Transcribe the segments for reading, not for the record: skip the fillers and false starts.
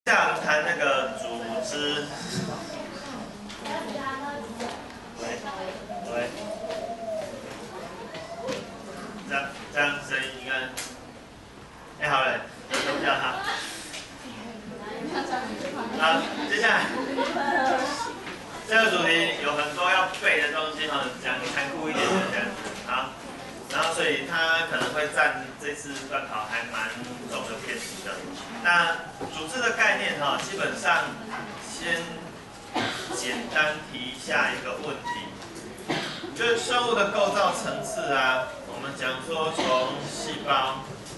下我们谈那个组织。喂，这样声音应该，哎，好了，都不叫他。好，接下来这个主题有很多要背的东西哈，讲残酷一点的这样子。好，然后所以它可能会占这次段考还蛮重的篇幅的。那组织的概念哈，基本上先简单提一下一个问题，就是生物的构造层次啊，我们讲说从细胞，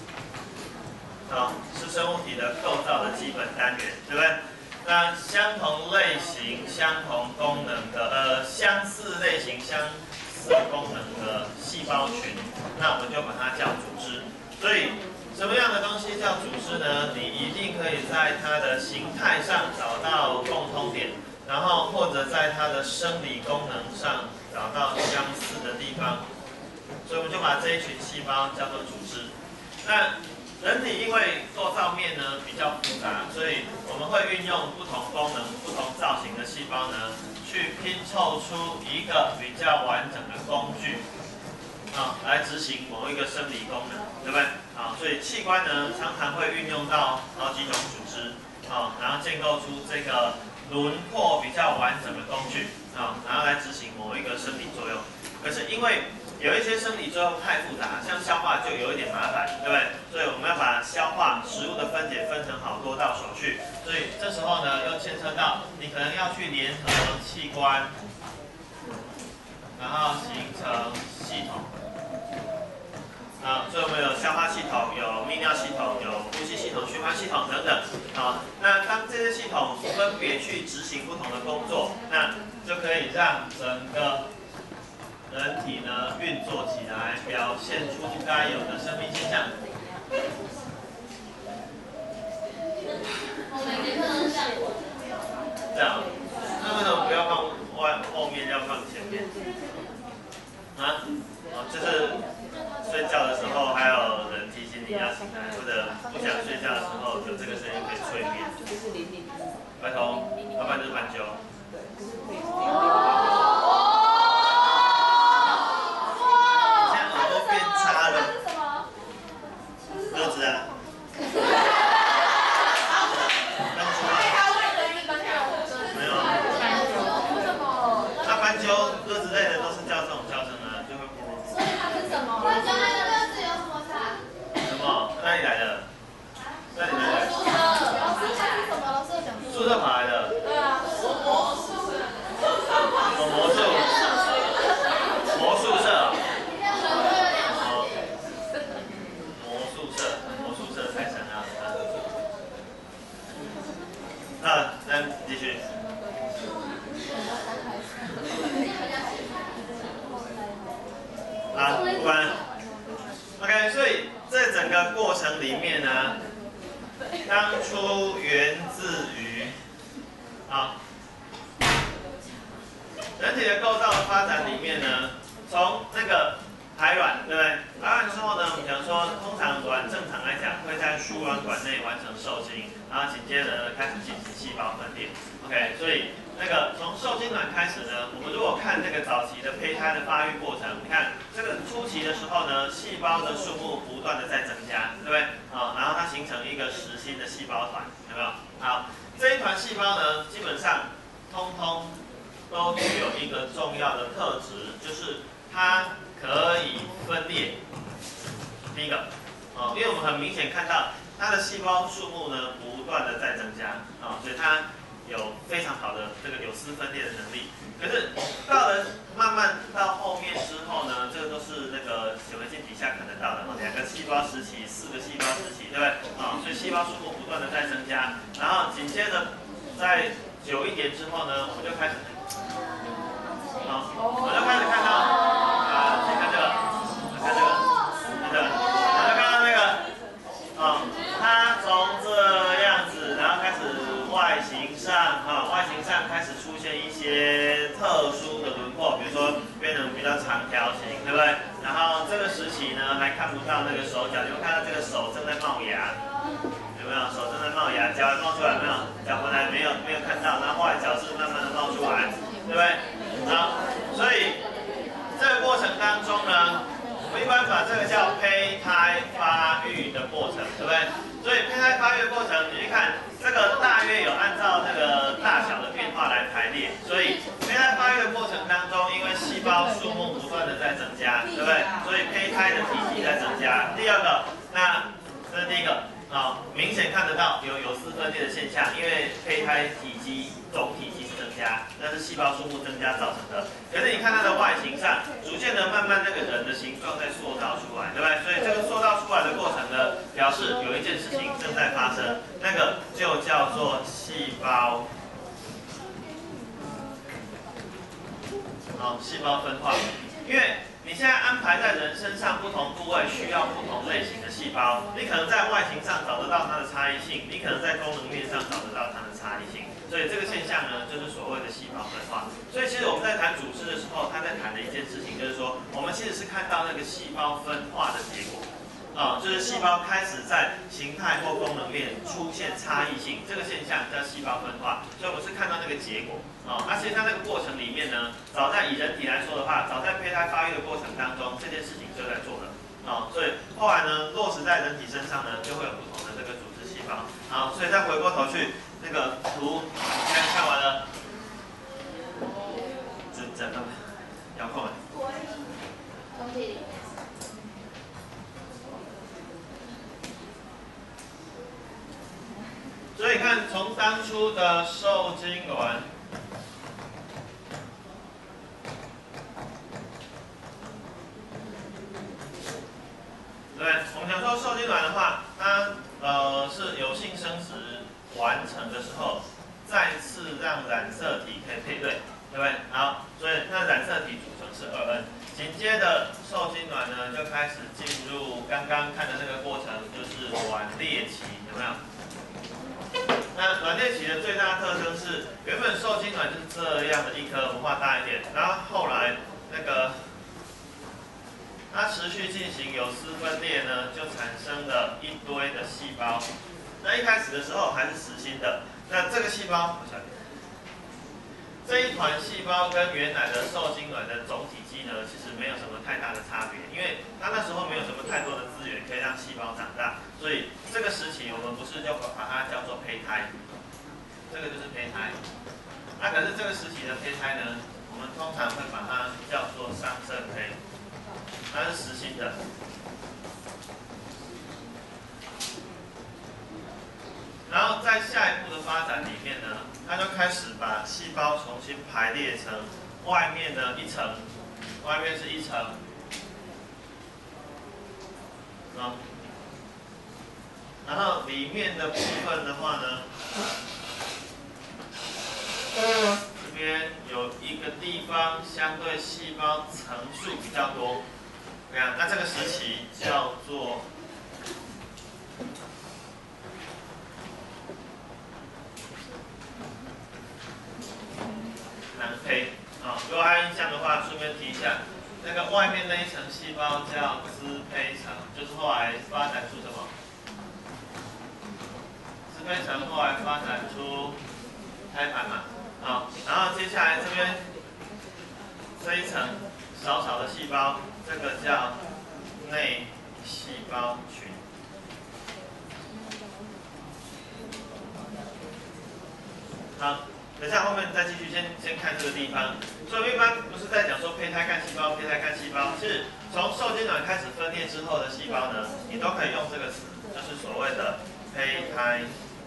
是生物体的构造的基本单元，对不对？那相同类型、相同功能的相似类型、相似功能的细胞群，那我们就把它叫组织。所以什么样的东西叫组织呢？你一定可以在它的形态上找到共通点，然后或者在它的生理功能上找到相似的地方。所以我们就把这一群细胞叫做组织。那人体因为构造面呢比较复杂，所以我们会运用不同功能、不同造型的细胞呢，去拼凑出一个比较完整的工具，来执行某一个生理功能，对不对？所以器官呢常常会运用到好几种组织，然后建构出这个轮廓比较完整的工具，然后来执行某一个生理作用。可是因为有一些生理作用太复杂，像消化就有一点麻烦，对不对？所以我们要把消化食物的分解分成好多道手续，所以这时候呢又牵扯到你可能要去联合器官，然后形成系统。所以我们有消化系统、有泌尿系统、有呼吸系统、循环系统等等。那当这些系统分别去执行不同的工作，那就可以让整个人体呢运作起来，表现出该有的生命现象。这样，那为什么不要放后面，要放前面？就是睡觉的时候，还有人提醒你要醒来，或者不想睡觉的时候，有这个声音可以催眠。拜托，要不然就是斑鸠。鸽子啊，没有啊。那斑鸠、鸽子类的都是叫这种叫声啊，就会咕噜。 所以它是什么？斑鸠跟鸽子有什么差？ 什么？哪里来的？哪里来的？ 宿舍。老师讲什么？老师讲。 宿舍跑来的。 对啊。魔术。 魔术。魔术社。太深了。那继续。不管。OK， 所以这整个过程里面呢，当初源自于人体的构造的发展里面呢，从那个排卵，对不对？排卵之后呢，我们讲说，通常卵正常来讲会在输卵管内完成受精，然后紧接着呢开始进行细胞分裂。OK， 所以那个从受精卵开始呢，我们如果看那个早期的胚胎的发育过程，你看这个初期的时候呢，细胞的数目不断的在增加，对不对？然后它形成一个实心的细胞团，有没有？好，这一团细胞呢，基本上通通都具有一个重要的特质，就是它可以分裂。第一个，因为我们很明显看到它的细胞数目呢不断的在增加，所以它有非常好的这个有丝分裂的能力。可是到了慢慢到后面之后呢，这个都是那个显微镜底下看得到的，2个细胞时期、4个细胞时期，对不对？所以细胞数目不断的在增加，然后紧接着在久一点之后呢，我们就开始，我就开始看到先看这个，看这个，看这个，我就看到那个，它从这样子，然后开始外形上开始出现一些特殊的轮廓，比如说变成比较长条形，对不对？然后这个时期呢还看不到那个手脚，你会看到这个手正在冒芽，有没有？ 没有？手正在冒芽，脚还冒出来没有？脚本来没有看到，然后后来脚是慢慢的冒出来，对不对？好，所以这个过程当中呢，我们一般把这个叫胚胎发育的过程，对不对？所以胚胎发育的过程，你去看这个大约有按照那个大小的变化来排列，所以胚胎发育的过程当中，因为细胞数目不断的在增加，对不对？所以胚胎的体积在增加。第二个，那这是第一个，好，明显看得到有丝分裂的现象，因为胚胎体积总体积是增加，那是细胞数目增加造成的。可是你看它的外形上，逐渐的慢慢那个人的形状在塑造出来，对不对？所以这个塑造出来的过程呢，表示有一件事情正在发生，那个就叫做细胞。细胞分化，因为你现在安排在人身上不同部位需要不同类型的细胞，你可能在外形上找得到它的差异性，你可能在功能面上找得到它的差异性，所以这个现象呢，就是所谓的细胞分化。所以其实我们在谈组织的时候，他在谈的一件事情就是说，我们其实是看到那个细胞分化的结果。就是细胞开始在形态或功能面出现差异性，这个现象叫细胞分化。所以我们是看到那个结果。那其实在那个过程里面呢，早在以人体来说的话，早在胚胎发育的过程当中，这件事情就在做了。所以后来呢，落实在人体身上呢，就会有不同的这个组织细胞。好，所以再回过头去那个图，现在看完了，整个遥控。所以看，从当初的受精卵，对，我们讲说受精卵的话，它是有性生殖完成的时候，再次让染色体可以配对，对不对？好，所以那染色体组成是2N，紧接着受精卵呢就开始进入刚刚看的那个过程，就是卵裂期，有没有？那卵裂期的最大特征是，原本受精卵就是这样的一颗，我们画大一点，然后后来那个它持续进行有丝分裂呢，就产生了一堆的细胞。那一开始的时候还是实心的，那这个细胞，这一团细胞跟原来的受精卵的总体积呢，其实没有什么太大的差别，因为它那时候没有什么太多的资源可以让细胞长大，所以这个时期我们不是就把它叫做胚胎，这个就是胚胎。那可是这个时期的胚胎呢，我们通常会把它叫做上圣胚，它是实心的。然后在下一步的发展里面呢，它就开始把细胞重新排列成外面的一层，外面是一层，然后里面的部分的话呢，这边有一个地方相对细胞层数比较多，这样，那这个时期叫做囊胚。如果还有印象的话，顺便提一下，那个外面那一层细胞叫支胚层，就是后来发展出什么？支胚层后来发展出胎盘嘛。然后接下来这边这一层少少的细胞，这个叫内细胞群。好。等一下，后面再继续先看这个地方。所以我们一般不是在讲说胚胎干细胞，胚胎干细胞，是从受精卵开始分裂之后的细胞呢，你都可以用这个词，就是所谓的胚胎。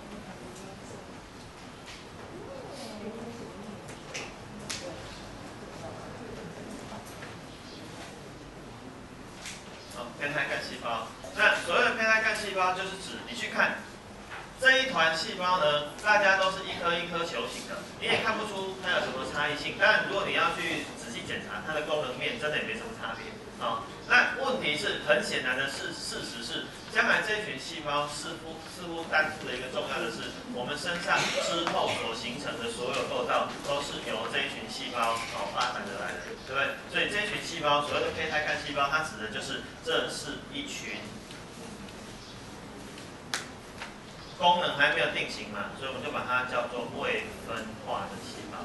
胚胎干细胞。那所谓的胚胎干细胞，就是指你去看。这一团细胞呢，大家都是一颗一颗球形的，你也看不出它有什么差异性。当然，如果你要去仔细检查它的功能面，真的也没什么差别。那问题是很显然的事实是，将来这一群细胞似乎担负的一个重要的是，我们身上之后所形成的所有构造，都是由这一群细胞发展而来的，对不对？所以这一群细胞，所谓的胚胎干细胞，它指的就是这是一群功能还没有定型嘛，所以我们就把它叫做未分化的细胞。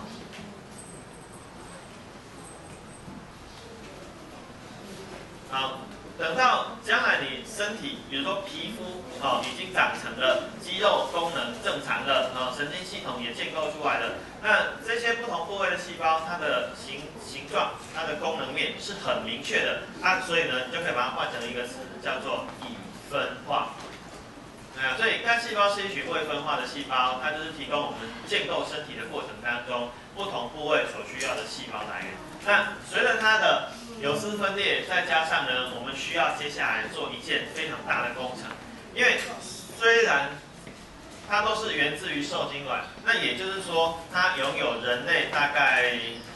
好，等到将来你身体，比如说皮肤已经长成了，肌肉功能正常了，神经系统也建构出来了，那这些不同部位的细胞，它的形状、它的功能面是很明确的，所以呢，你就可以把它换成一个词，叫做已分化。所以干细胞是一群未分化的细胞，它就是提供我们建构身体的过程当中不同部位所需要的细胞来源。那随着它的有丝分裂，再加上呢，我们需要接下来做一件非常大的工程，因为虽然它都是源自于受精卵，那也就是说，它拥有人类大概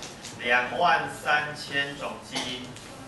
23000种基因。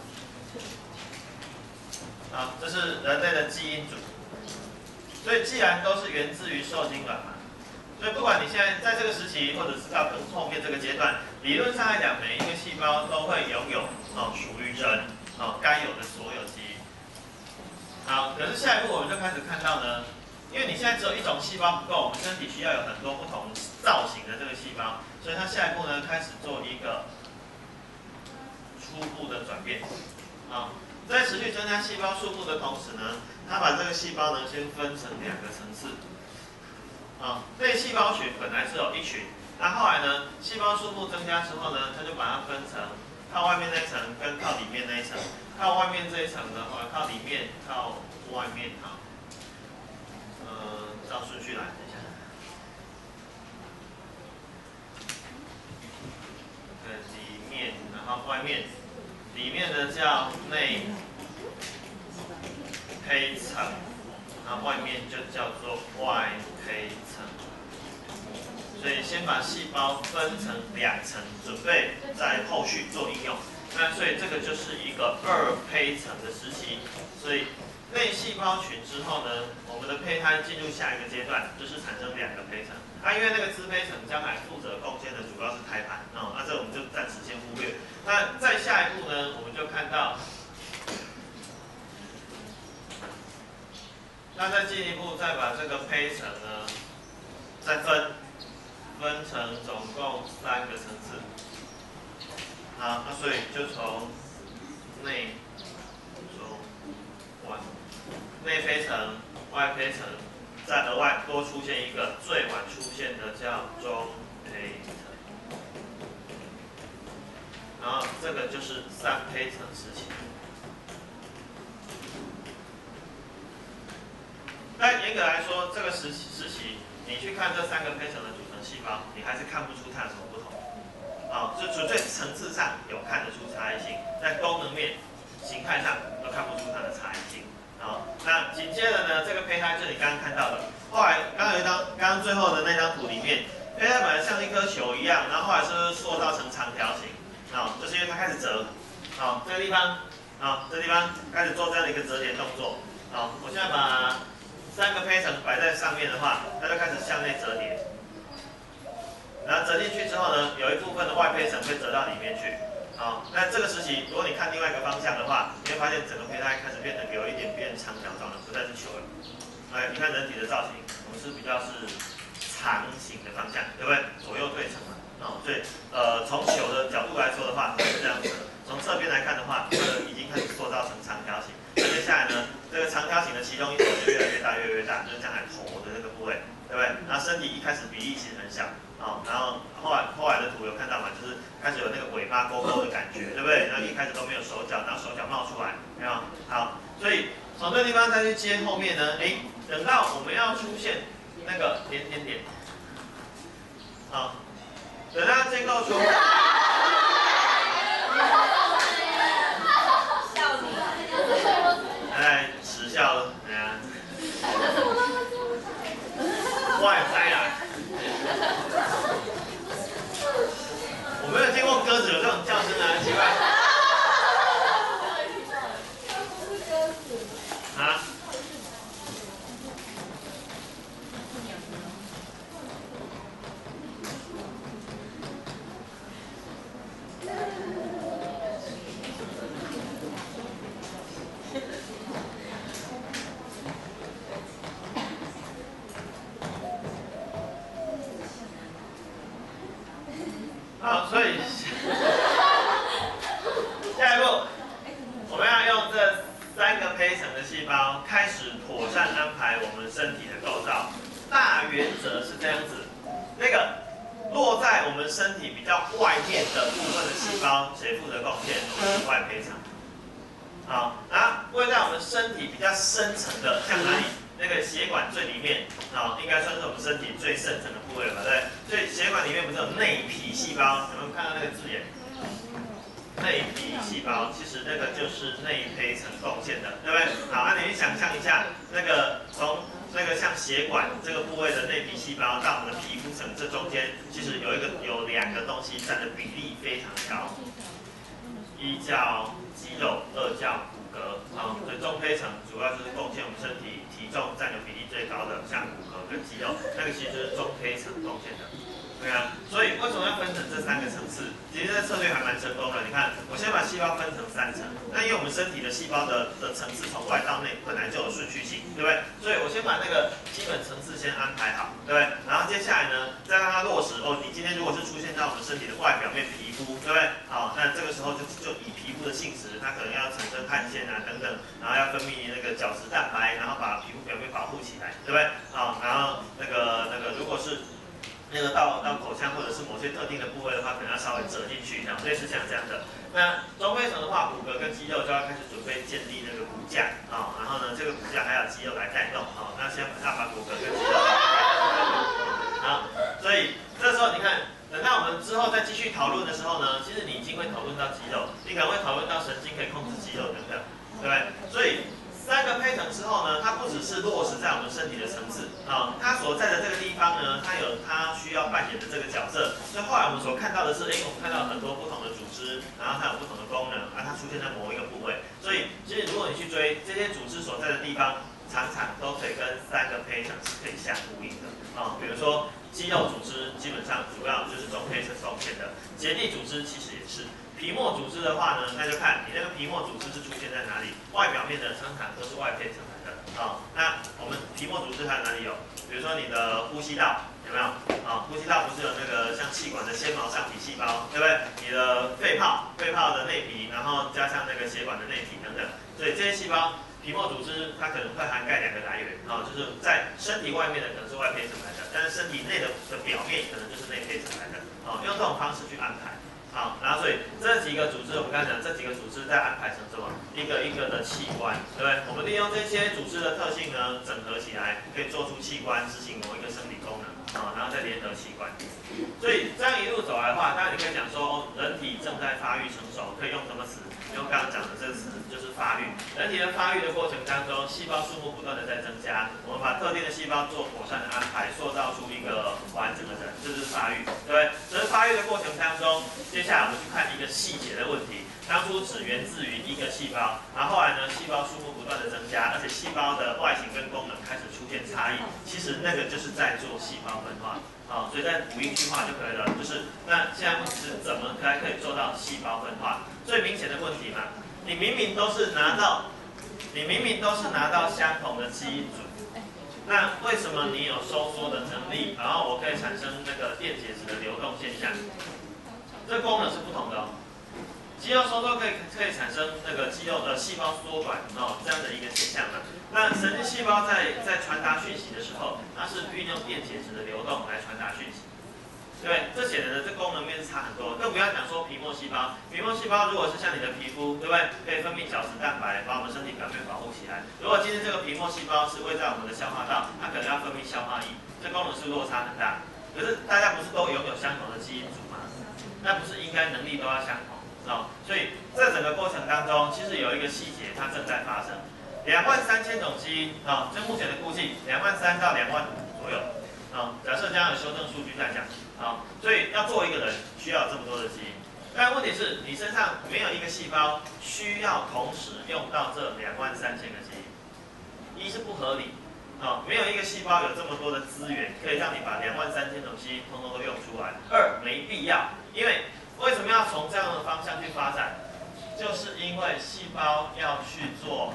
这是人类的基因组。所以既然都是源自于受精卵嘛，所以不管你现在在这个时期，或者是到更后面这个阶段，理论上来讲，每一个细胞都会拥有属于人该有的所有基因。好，可是下一步我们就开始看到呢，因为你现在只有一种细胞不够，我们身体需要有很多不同造型的这个细胞，所以它下一步呢开始做一个初步的转变。在持续增加细胞数目的同时呢，它把这个细胞呢先分成2个层次。类细胞群本来是有一群，那后来呢，细胞数目增加之后呢，它就把它分成靠外面那一层跟靠里面那一层。靠外面这一层的话，靠里面、靠外面，照顺序来，等一下。对，里面，然后外面。里面呢叫内胚层，然后外面就叫做外胚层。所以先把细胞分成2层，准备在后续做应用。那所以这个就是一个2胚层的时期。所以类细胞群之后呢，我们的胚胎进入下一个阶段，就是产生2个胚层。因为那个支胚层将来负责贡献的主要是胎盘，这我们就暂时先忽略。那再下一步呢，我们就看到，那再进一步再把这个胚层呢，再分成总共3个层次。那所以就从内、中、外，内胚层、外胚层。再额外多出现一个最晚出现的叫中胚层，然后这个就是3胚层时期。但严格来说，这个时期你去看这3个胚层的组成细胞，你还是看不出它有什么不同。就纯粹层次上有看得出差异性，在功能面、形态上都看不出它的差异性。那紧接着呢，这个胚胎就是你刚刚看到的。后来刚刚最后的那张图里面，胚胎本来像一颗球一样，然后后来是塑造成长条形，就是因为它开始折。这个地方，这个地方开始做这样的一个折叠动作。我现在把3个胚层摆在上面的话，它就开始向内折叠。然后折进去之后呢，有一部分的外胚层会折到里面去。那这个时期，如果你看另外一个方向的话，你会发现整个胚胎开始变得有一点变长条状了，不再是球了。你看人体的造型，我们是比较是长形的方向，对不对？左右对称嘛。所以从球的角度来说的话，是这样子的。从侧边来看的话，已经开始塑造成长条形。那接下来呢，这个长条形的其中一头就越来越大，越来越大，就是将来头的这个部位，对不对？然后身体一开始比例其实很小。然后后来的图有看到嘛，就是开始有那个尾巴勾勾的感觉，对不对？然后一开始都没有手脚，然后手脚冒出来，有没有？好，所以从这个地方再去接后面呢，等到我们要出现那个点，等到建构出，耻笑了，外拍啊！我没有见过鸽子有这种叫声啊，奇怪。 好，所以下一步我们要用这3个胚层的细胞开始妥善安排我们身体的构造。大原则是这样子，那个落在我们身体比较外面的部分的细胞，谁负责贡献？是外胚层。好，然后位在我们身体比较深层的，像哪里？那个血管最里面，应该算是我们身体最深层的部位了吧？对，所以血管里面不是有内皮细胞？有没有看到那个字眼？内皮细胞，其实那个就是内胚层贡献的，对不对？好，那你想象一下，那个从那个像血管这个部位的内皮细胞到我们的皮肤层，这中间其实有2个东西占的比例非常高，一叫肌肉，二叫骨骼。所以中胚层主要就是贡献我们身体体重占有比例最高的，像骨骼跟肌肉，那个其实就是中胚层贡献的。对啊，所以为什么要分成这3个层次？其实这策略还蛮成功的。你看，我先把细胞分成3层，那因为我们身体的细胞的层次从外到内本来就有顺序性，对不对？所以我先把那个基本层次先安排好，对不对？然后接下来呢，再让它落实。你今天如果是出现在我们身体的外表面皮肤，对不对？好，那这个时候就以皮肤的性质，它可能要产生汗腺啊等等，然后要分泌那个角质蛋白，然后把皮肤表面保护起来，对不对？好，然后那个如果是那个到口腔或者是某些特定的部位的话，可能要稍微折进去，类似像这样的。那中胚层的话，骨骼跟肌肉就要开始准备建立那个骨架然后呢，这个骨架还有肌肉来带动那先要把骨骼跟肌肉好，所以这时候你看，等到我们之后再继续讨论的时候呢，其实你已经会讨论到肌肉，你可能会讨论到神经可以控制肌肉等等，对不对？所以3个胚层之后呢，它不只是落实在我们身体的层次它所在的这个地方呢，它有它需要扮演的这个角色。所以后来我们所看到的是，我们看到很多不同的组织，然后它有不同的功能，它出现在某一个部位。所以其实如果你去追这些组织所在的地方，常常都可以跟3个胚层是可以相呼应的比如说肌肉组织基本上主要就是中胚层贡献的，结缔组织其实也是。皮膜组织的话呢，那就看你那个皮膜组织是出现在哪里，外表面的常常都是外胚层来的那我们皮膜组织还有哪里有？比如说你的呼吸道有没有呼吸道不是有那个像气管的纤毛上皮细胞，对不对？你的肺泡的内皮，然后加上那个血管的内皮等等，所以这些细胞皮膜组织它可能会涵盖2个来源就是在身体外面的可能是外胚层来的，但是身体内的表面可能就是内胚层来的用这种方式去安排。好，然后所以这几个组织，我们刚才讲这几个组织再安排成什么？一个一个的器官，对不对？我们利用这些组织的特性呢，整合起来，可以做出器官，执行某一个生理功能然后再联合器官。所以这样一路走来的话，当然你可以讲说，人体正在发育成熟，可以用什么词？用刚刚讲的这个词，就是发育。人体的发育的过程当中，细胞数目不断的在增加，我们把特定的细胞做妥善的安排，塑造出一个完整的人，这就是发育，对不对？所以发育的过程当中，接下来我们去看一个细节的问题。当初只源自于一个细胞，然后后来呢，细胞数目不断的增加，而且细胞的外形跟功能开始出现差异。其实那个就是在做细胞分化所以再补一句话就可以了，就是那现在问题是怎么才可以做到细胞分化？最明显的问题嘛，你明明都是拿到相同的基因组，那为什么你有收缩的能力，然后我可以产生那个电解质的流动现象？这功能是不同的肌肉收缩可以产生那个肌肉的细胞缩短这样的一个现象嘛。那神经细胞在传达讯息的时候，它是运用电解质的流动来传达讯息，对不对？这显然的这功能面是差很多，更不要讲说皮膜细胞。皮膜细胞如果是像你的皮肤，对不对？可以分泌角质蛋白，把我们身体表面保护起来。如果今天这个皮膜细胞是位在我们的消化道，它可能要分泌消化液，这功能是落差很大。可是大家不是都拥有相同的基因组吗？那不是应该能力都要相同所以这整个过程当中，其实有一个细节它正在发生。23000种基因这目前的估计23000到25000左右假设将来有修正数据再讲所以要做一个人需要这么多的基因。但问题是你身上没有一个细胞需要同时用到这23000个基因，一是不合理没有一个细胞有这么多的资源可以让你把23000种基因通通都用出来。二没必要，因为为什么要从这样的方向去发展？就是因为细胞要去做，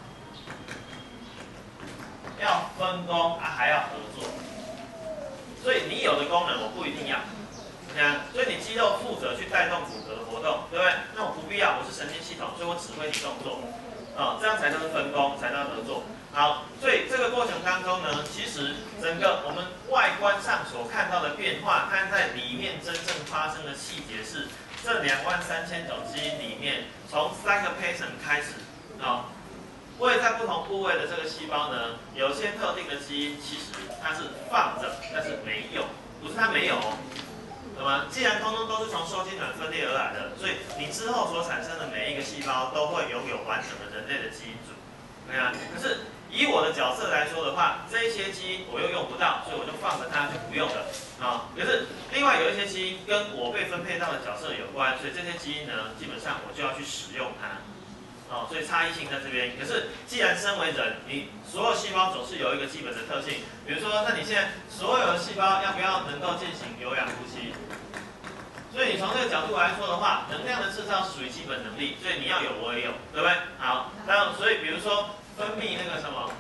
要分工还要合作，所以你有的功能我不一定要。所以你基肌肉负责去带动骨骼的活动，对不对？那我不必要，我是神经系统，所以我指挥你动作，这样才叫做分工，才叫合作。好，所以这个过程当中呢，其实整个我们外观上所看到的变化，看在里面真正发生的细节是这23000种基因里面，从3个 pattern 开始，位在不同部位的这个细胞呢，有些特定的基因其实它是放着，但是没有，不是它没有哦。那么既然通通都是从受精卵分裂而来的，所以你之后所产生的每一个细胞都会拥有完整的人类的基因组，对啊。可是以我的角色来说的话，这一些基因我又用不到，所以我就放着它就不用了可是另外有一些基因跟我被分配到的角色有关，所以这些基因呢，基本上我就要去使用它。所以差异性在这边。可是既然身为人，你所有细胞总是有一个基本的特性，比如说，那你现在所有的细胞要不要能够进行有氧呼吸？所以你从这个角度来说的话，能量的制造是属于基本能力，所以你要有我也有，对不对？好，那所以比如说分泌那个什么，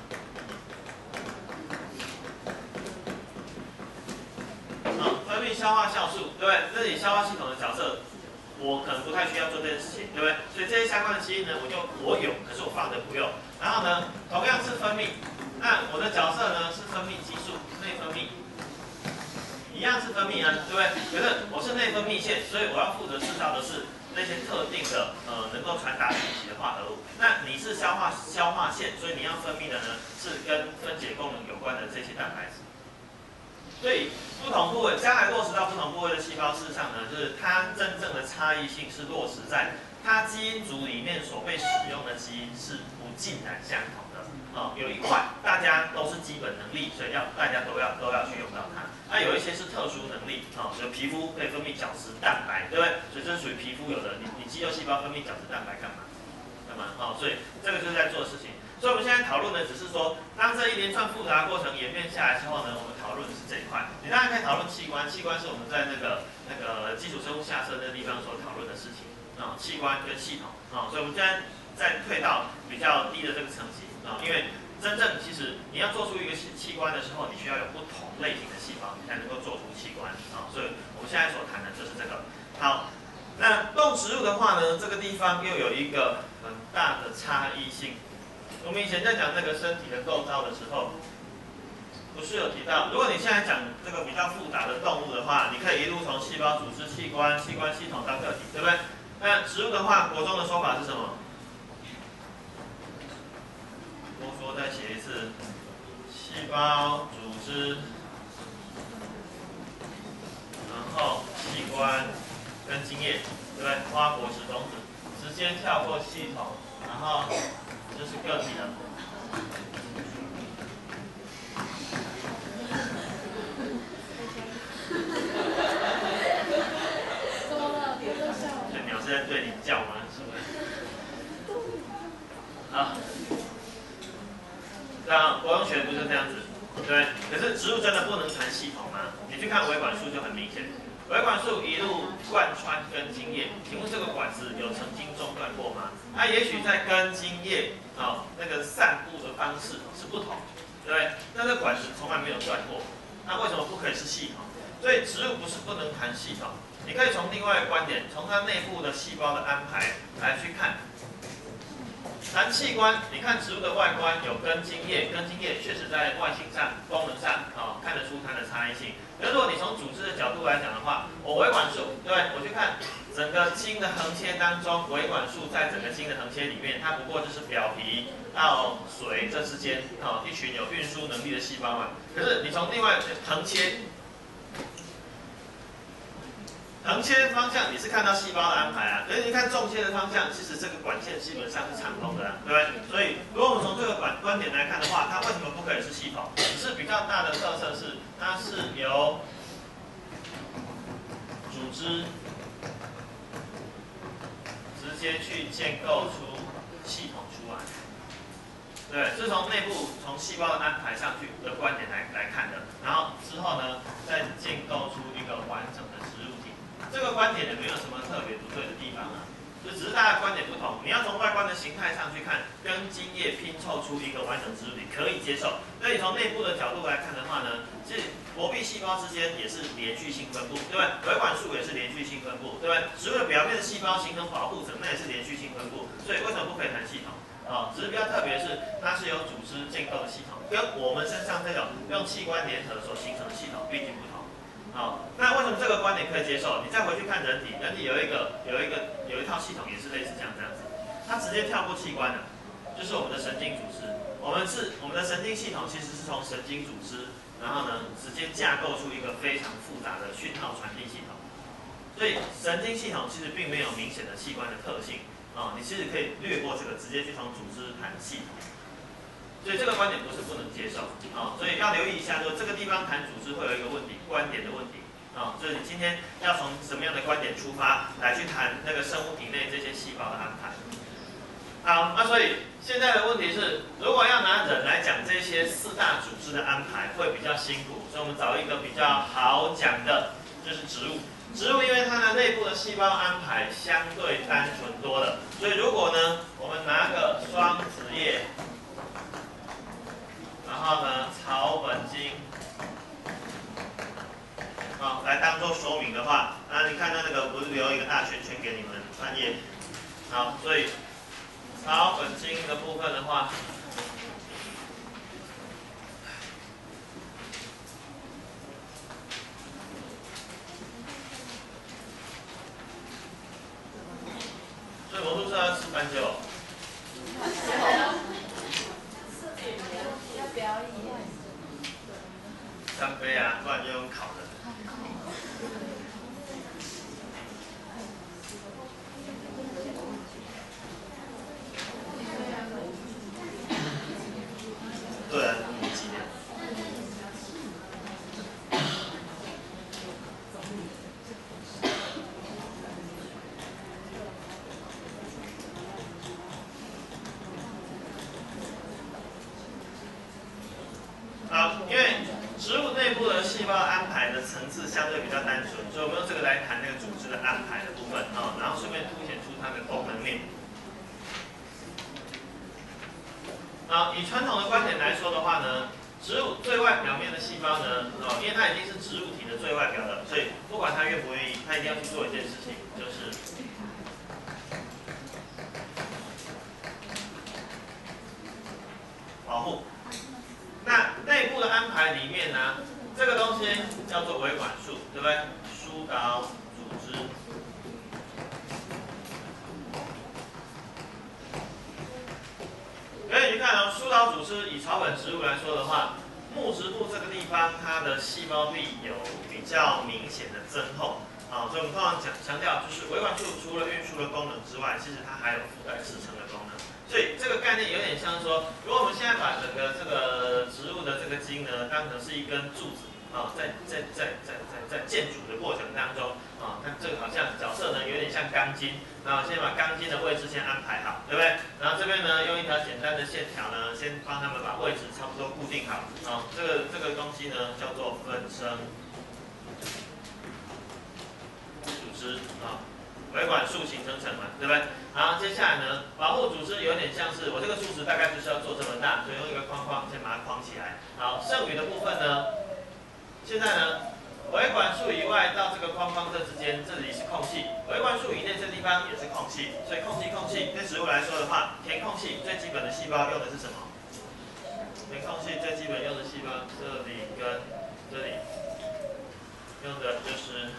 分泌消化酵素，对不对？这里消化系统的角色。我可能不太需要做这件事情，对不对？所以这些相关的基因呢，我有，可是我放着不用。然后呢，同样是分泌，那我的角色呢是分泌激素，内分泌，一样是分泌啊，对不对？可是我是内分泌腺，所以我要负责制造的是那些特定的能够传达信息的化合物。那你是消化腺，所以你要分泌的呢是跟分解功能有关的这些蛋白质。所以不同部位，将来落实到不同部位的细胞，事实上呢，就是它真正的差异性是落实在它基因组里面所被使用的基因是不尽然相同的。有一块大家都是基本能力，所以大家都要去用到它。有一些是特殊能力，所以皮肤可以分泌角质蛋白，对不对？所以这是属于皮肤有的。你肌肉细胞分泌角质蛋白干嘛？所以这个就是在做的事情。所以我们现在讨论的只是说，当这一连串复杂的过程演变下来之后呢，我们讨论的是这一块。你当然可以讨论器官，器官是我们在那个基础生物下册那个地方所讨论的事情器官跟系统所以我们现在再退到比较低的这个层级因为真正其实你要做出一个器官的时候，你需要有不同类型的细胞，你才能够做出器官所以我们现在所谈的就是这个。好，那动植物的话呢，这个地方又有一个很大的差异性。我们以前在讲那个身体的构造的时候，不是有提到，如果你现在讲这个比较复杂的动物的话，你可以一路从细胞、组织、器官系统到个体，对不对？那植物的话，国中的说法是什么？多说再写一次，细胞、组织，然后器官跟精液，对不对？花、果实、种子，直接跳过系统，然后就是个体了。这鸟是在对你叫吗？是不是？好，这样国中学不是这样子，对。可是植物真的不能谈系统吗？你去看维管束就很明显，维管束一路贯穿根茎叶，请问这个管子有曾经中断过吗？它也许在根茎叶那个散布的方式是不同，对不对？但这管子从来没有断过，那为什么不可以是系统？所以植物不是不能谈系统，你可以从另外一个观点，从它内部的细胞的安排来去看。谈器官，你看植物的外观有根茎叶，根茎叶确实在外形上、功能上看得出它的差异性。可是如果你从组织的角度来讲的话，我维管束，对不对？我去看整个茎的横切当中，维管束在整个茎的横切里面，它不过就是表皮到髓这之间一群有运输能力的细胞嘛。可是你从另外横切方向，你是看到细胞的安排可是你看纵切的方向，其实这个管线基本上是畅通的对不对？所以如果我们从这个观点来看的话，它为什么不可以是系统？只是比较大的特色是，它是由组织直接去建构出系统出来。对，是从内部从细胞的安排上去的观点来看的，然后之后呢，再建构出一个完整的植物体。这个观点也没有什么特别不对的地方就只是大家观点不同。你要从外观的形态上去看，跟茎叶拼凑出一个完整植物体可以接受。那你从内部的角度来看的话呢，是薄壁细胞之间也是连续性分布，对不对？维管束也是连续性分布，对不对？植物的表面的细胞形成保护层，那也是连续性分布。所以为什么不可以谈系统？只是比较特别的是，它是有组织建构的系统，跟我们身上这种用器官联合所形成的系统毕竟不同。那为什么这个观点可以接受？你再回去看人体，人体有一套系统也是类似这样子，它直接跳过器官的，就是我们的神经组织。我们的神经系统其实是从神经组织，然后呢直接架构出一个非常复杂的讯号传递系统。所以神经系统其实并没有明显的器官的特性。你其实可以略过这个，直接去从组织谈系统，所以这个观点不是不能接受所以要留意一下，说这个地方谈组织会有一个问题，观点的问题就是你今天要从什么样的观点出发来去谈那个生物体内这些细胞的安排。好，那所以现在的问题是，如果要拿人来讲这些4大组织的安排，会比较辛苦，所以我们找一个比较好讲的，就是植物。植物因为它的内部的细胞安排相对单纯多了，所以如果呢，我们拿个双子叶，然后呢草本茎，来当做说明的话，那你看到那个不是留一个大圈圈给你们翻页，好，所以草本茎的部分的话。所以魔术社要吃斑鸠。 要表演。 三杯啊，不然就用烤的。对啊，母鸡的。因为植物内部的细胞安排的层次相对比较单纯，所以我们用这个来谈那个组织的安排的部分然后顺便凸显出它的功能面。以传统的观点来说的话呢，植物最外表面的细胞呢，因为它已经是植物体的最外表了，所以不管它愿不愿意，它一定要去做一件事情，就是保护。那内部的安排里面呢，这个东西叫做维管束，对不对？疏导组织。所以你看疏导组织以草本植物来说的话，木质部这个地方它的细胞壁有比较明显的增厚所以我们通常强调，就是维管束除了运输的功能之外，其实它还有覆盖支撑的功能。所以这个概念有点像说，如果我们现在把整个这个植物的这个茎呢，当成是一根柱子在建筑的过程当中看这个好像角色呢有点像钢筋，然后先把钢筋的位置先安排好，对不对？然后这边呢用一条简单的线条呢，先帮他们把位置差不多固定好这个东西呢叫做分生组织维管束形成层嘛，对不对？然后接下来呢，保护组织有点像是我这个柱子大概就是要做这么大，所以用一个框框先把它框起来。好，剩余的部分呢，现在呢，维管束以外到这个框框这之间，这里是空隙；维管束以内这地方也是空隙，所以空隙对植物来说的话，填空隙最基本的细胞用的是什么？填空隙最基本用的细胞，这里跟这里用的就是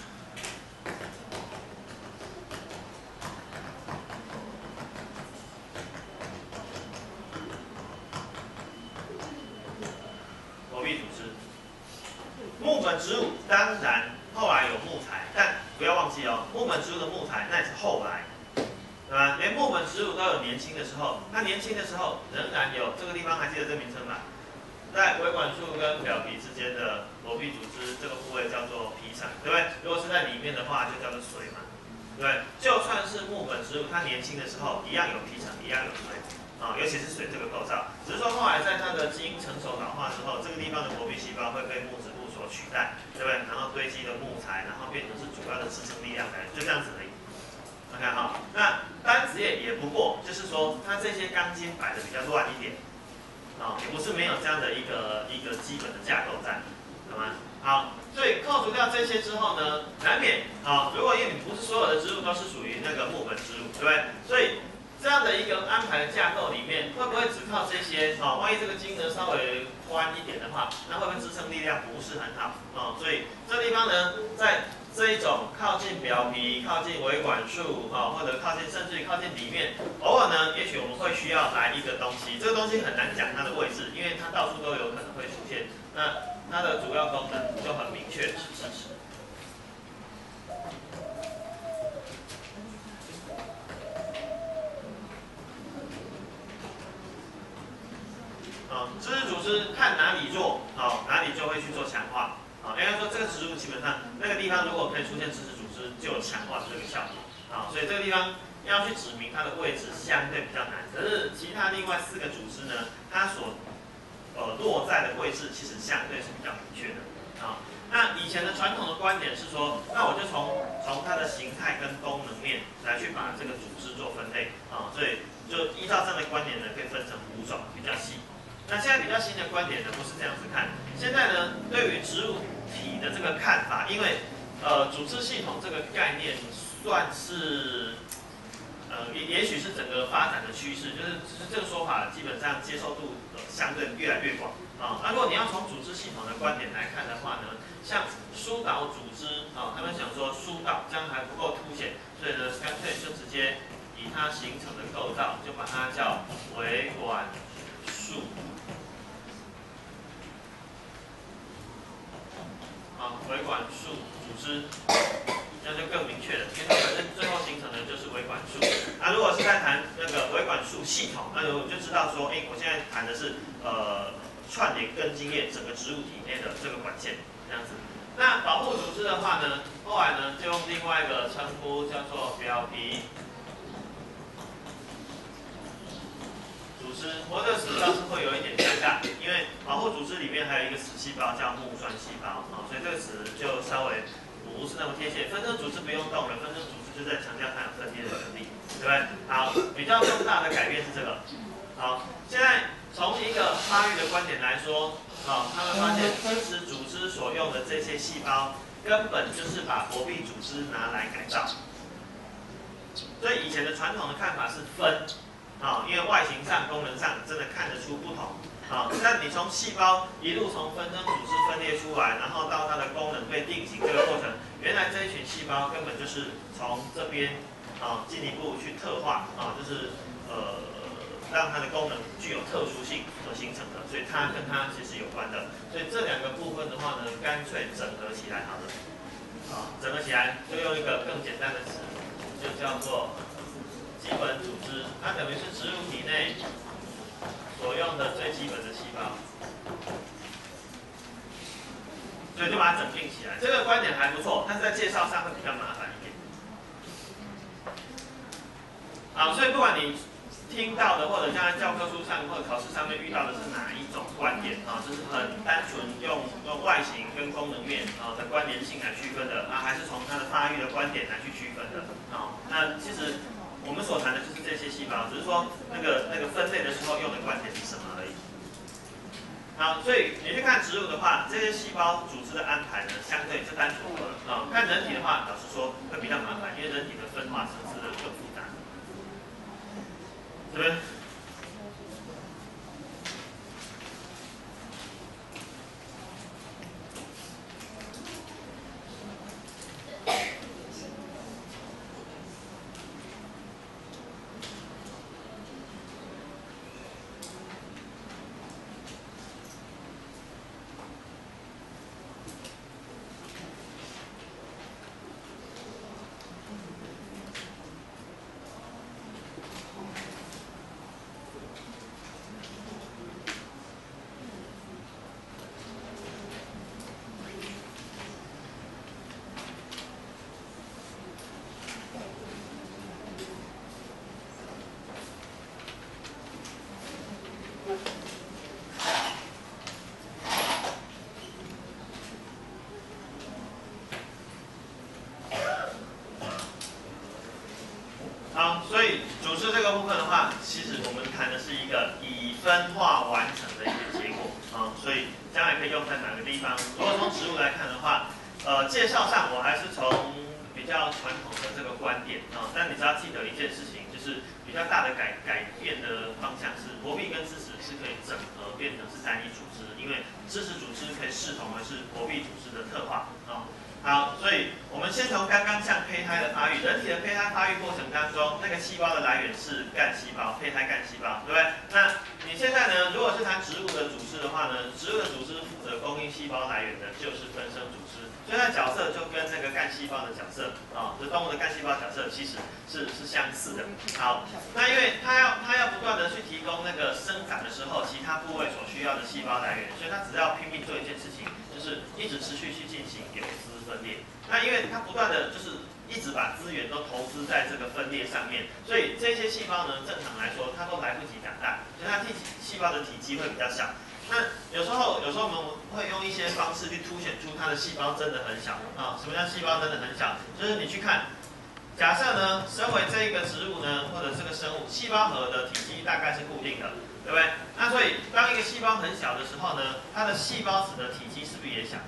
薄壁组织。木本植物当然后来有木材，但不要忘记木本植物的木材那也是后来，对吧？连木本植物都有年轻的时候，它年轻的时候仍然有这个地方还记得这名称吧？在维管束跟表皮之间的薄壁组织这个部位叫做皮层，对不对？如果是在里面的话，就叫做髓嘛，对不对？就算是木本植物，它年轻的时候一样有皮层，一样有髓。尤其是水这个构造，只是说后来在它的基因成熟老化之后，这个地方的薄壁细胞会被木质部所取代，对不对？然后堆积的木材，然后变成是主要的支撑力量来，就这样子而已。OK 那单子叶也不过就是说它这些钢筋摆的比较乱一点，也不是没有这样的一个基本的架构在，懂吗？ 好，所以扣除掉这些之后呢，难免如果因为你不是所有的植物都是属于那个木本植物，对不对？所以这样的一个安排的架构里面，会不会只靠这些？万一这个金额稍微宽一点的话，那会不会支撑力量不是很好？所以这地方呢，在这一种靠近表皮、靠近维管束或者靠近甚至于靠近里面，偶尔呢，也许我们会需要来一个东西，这个东西很难讲它的位置，因为它到处都有可能会出现。那它的主要功能就很明确，是事实。知识组织看哪里弱，哪里就会去做强化。应该说这个植物基本上那个地方如果可以出现知识组织，就有强化的这个效果。所以这个地方要去指明它的位置相对比较难。可是其他另外4个组织呢，它所落在的位置其实相对是比较明确的。那以前的传统的观点是说，那我就从它的形态跟功能面来去把这个组织做分类。所以就依照这样的观点呢，可以分成5种比较细。那现在比较新的观点呢，不是这样子看。现在呢，对于植物体的这个看法，因为组织系统这个概念算是也许是整个发展的趋势，就是这个说法基本上接受度相对越来越广。那如果你要从组织系统的观点来看的话呢，像疏导组织他们想说疏导这样还不够凸显，所以呢干脆就直接以它形成的构造，就把它叫维管束。维管束组织，那就更明确了，因为它本身最后形成的就是维管束。如果是在谈那个维管束系统，那我就知道说，我现在谈的是串联根茎叶整个植物体内的这个管线，这样子。那保护组织的话呢，后来呢就用另外一个称呼叫做表皮组织。不过这个词倒是会有一点尴尬，因为保护组织里面还有一个子细胞叫木栓细胞，所以这个词就稍微不是那么贴切。分支组织不用动了，分支组织就在强调它有分裂的能力，对不对？好，比较重大的改变是这个。好，现在从一个发育的观点来说，他们发现支持组织所用的这些细胞，根本就是把活壁组织拿来改造。所以以前的传统的看法是分，因为外形上、功能上真的看得出不同。那你从细胞一路从分支组织分裂出来，然后到它的功能被定型这个过程，原来这一群细胞根本就是从这边进一步去特化，就是让它的功能具有特殊性所形成的，所以它跟它其实有关的。所以这2个部分的话呢，干脆整合起来好了。整合起来就用一个更简单的词，就叫做基本组织。它等于是植物体内所用的最基本的细胞，所以就把它整并起来。这个观点还不错，但是在介绍上会比较麻烦一点。所以不管你听到的，或者像在教科书上或者考试上面遇到的是哪一种观点就是很单纯用外形跟功能面的关联性来区分的还是从它的发育的观点来去区分的那其实我们所谈的就是这些细胞，只是说那个分类的时候用的观点是什么而已。所以你去看植物的话，这些细胞组织的安排呢，相对就单纯了看人体的话，老实说会比较麻烦，因为人体的分化层次更复杂。对不对？所以组织这个部分的话，其实我们谈的是一个已分化完成的一个结果所以将来可以用在哪个地方？如果从植物来来看的话，介绍上我还是从比较传统的这个观点但你只要记得一件事情，就是比较大的改变的方向是国币跟知识是可以整合变成是单一组织，因为知识组织可以视同的是国币组织的特化好，所以我们先从刚刚像胚胎的发育，人体的胚胎发育过程当中，那个细胞的来源是干细胞，胚胎干细胞，对不对？那你现在呢，如果是谈植物的组织的话呢，植物的组织负责供应细胞来源的就是分生组织，所以它的角色就跟那个干细胞的角色这动物的干细胞角色其实是相似的。好，那因为它要不断的去提供那个生长的时候其他部位所需要的细胞来源，所以它只要拼命做一件事情，就是一直持续去进行有丝分裂。那因为它不断的就是一直把资源都投资在这个分裂上面，所以这些细胞呢，正常来说它都来不及长大，所以它细胞的体积会比较小。那有时候我们会用一些方式去凸显出它的细胞真的很小什么叫细胞真的很小？就是你去看，假设呢，身为这个植物呢，或者这个生物，细胞核的体积大概是固定的，对不对？那所以当一个细胞很小的时候呢，它的细胞质的体积是不是也小？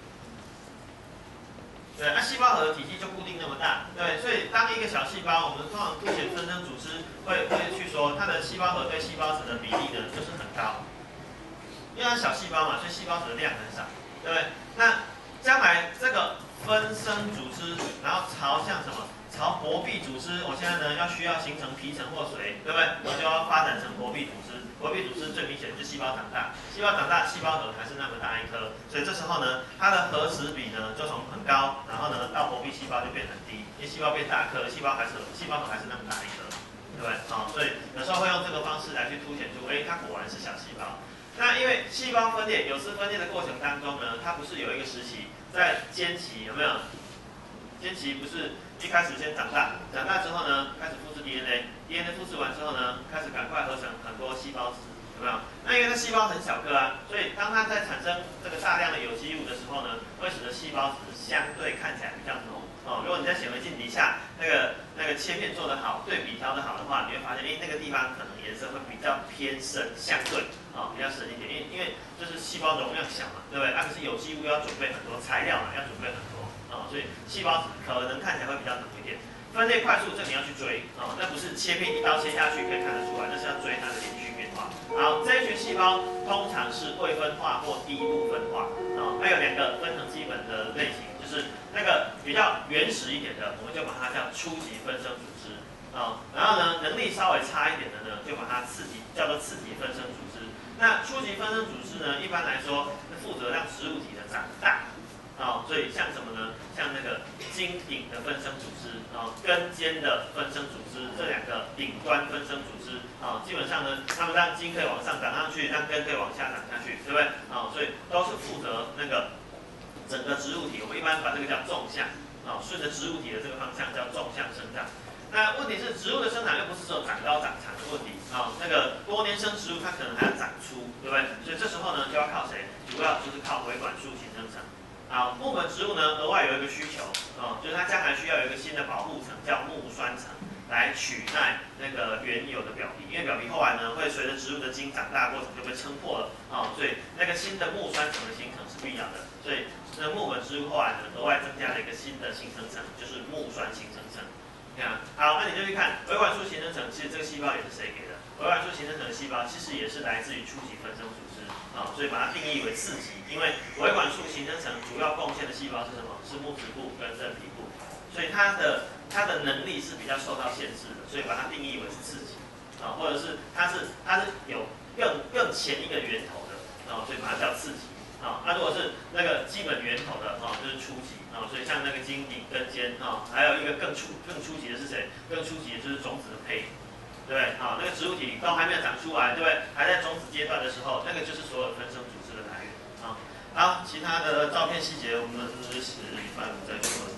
对，那细胞核的体积就固定那么大，对，所以当一个小细胞，我们通常凸显分生组织会去说它的细胞核对细胞质的比例呢，就是很高，因为它小细胞嘛，所以细胞质的量很少，对不对？那将来这个分生组织，然后朝向什么？朝薄壁组织，我现在呢需要形成皮层或髓，对不对？我就要发展成薄壁组织。薄壁组织最明显就是细胞长大，细胞长大，细胞核还是那么大一颗，所以这时候呢，它的核质比呢就从很高，然后呢到薄壁细胞就变很低，因为细胞变大颗，细胞核还是那么大一颗，对不对？所以有时候会用这个方式来去凸显出，它果然是小细胞。那因为细胞分裂、有丝分裂的过程当中呢，它不是有一个时期在间期，有没有？间期不是一开始先长大，长大之后呢，开始复制 DNA 复制完之后呢，开始赶快合成很多细胞质，有没有？那因为它细胞很小颗所以当它在产生这个大量的有机物的时候呢，会使得细胞质相对看起来比较浓如果你在显微镜底下那个切片做得好，对比调得好的话，你会发现，那个地方可能颜色会比较偏深，相对比较深一点，因为就是细胞容量小嘛，对不对？可是有机物要准备很多材料嘛，要准备很多。所以细胞质可能看起来会比较浓一点，分裂快速，这你要去追那不是切片一刀切下去可以看得出来，那是要追它的连续变化。好，这一群细胞通常是未分化或低部分化还有两个分成基本的类型，就是那个比较原始一点的，我们就把它叫初级分生组织然后呢，能力稍微差一点的呢，就把它叫做次级分生组织。那初级分生组织呢，一般来说负责让植物体的长大。所以像什么呢？像那个茎顶的分生组织根尖的分生组织，这两个顶端分生组织基本上呢，它们让茎可以往上长上去，让根可以往下长下去，对不对？所以都是负责那个整个植物体，我们一般把这个叫纵向顺着植物体的这个方向叫纵向生长。那问题是，植物的生长又不是只有长高长长的问题那个多年生植物它可能还要长粗，对不对？所以这时候呢，就要靠谁？主要就是靠维管束形成层。木本植物呢，额外有一个需求就是它将来需要有一个新的保护层，叫木栓层，来取代那个原有的表皮，因为表皮后来呢会随着植物的茎长大过程就被撑破了所以那个新的木栓层的形成是必要的。所以这木本植物后来呢，额外增加了一个新的形成层，就是木栓形成层。好，那你就去看维管束形成层，其实这个细胞也是谁给的？维管束形成层的细胞其实也是来自于初级分生组织所以把它定义为次级，因为维管束形成层主要贡献的细胞是什么？是木质部跟真皮部，所以它的能力是比较受到限制的，所以把它定义为是次级或者是它是有更前一个源头的所以把它叫次级那如果是那个基本源头的就是初级所以像那个茎顶根尖还有一个更初级的是谁？更初级的就是种子的胚。对不对？那个植物体都还没有长出来，对不对？还在种子阶段的时候，那个就是所有分生组织的来源好，其他的照片细节我们示范再说。